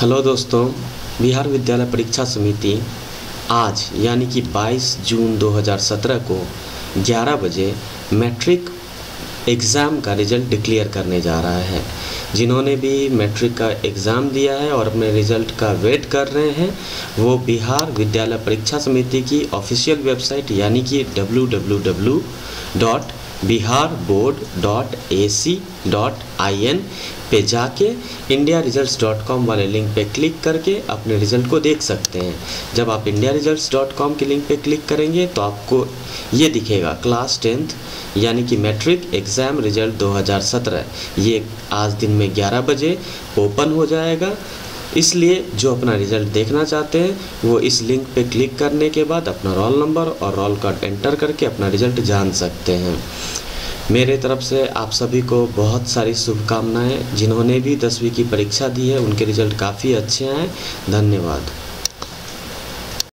Hello दोस्तों, बिहार विद्यालय परीक्षा समिति आज यानी कि 22 जून 2017 को 11 बजे मैट्रिक एग्ज़ाम का रिज़ल्ट डिक्लेयर करने जा रहा है। जिन्होंने भी मैट्रिक का एग्ज़ाम दिया है और अपने रिज़ल्ट का वेट कर रहे हैं, वो बिहार विद्यालय परीक्षा समिति की ऑफिशियल वेबसाइट यानी कि www.biharboard.ac.in पे जाके indiaresults.com वाले लिंक पे क्लिक करके अपने रिज़ल्ट को देख सकते हैं। जब आप indiaresults.com के लिंक पे क्लिक करेंगे तो आपको ये दिखेगा क्लास 10th यानी कि मैट्रिक एग्ज़ाम रिज़ल्ट 2017। ये आज दिन में 11 बजे ओपन हो जाएगा। इसलिए जो अपना रिज़ल्ट देखना चाहते हैं वो इस लिंक पे क्लिक करने के बाद अपना रोल नंबर और रोल कार्ड एंटर करके अपना रिज़ल्ट जान सकते हैं। मेरे तरफ से आप सभी को बहुत सारी शुभकामनाएं। जिन्होंने भी 10वीं की परीक्षा दी है उनके रिज़ल्ट काफ़ी अच्छे आए। धन्यवाद।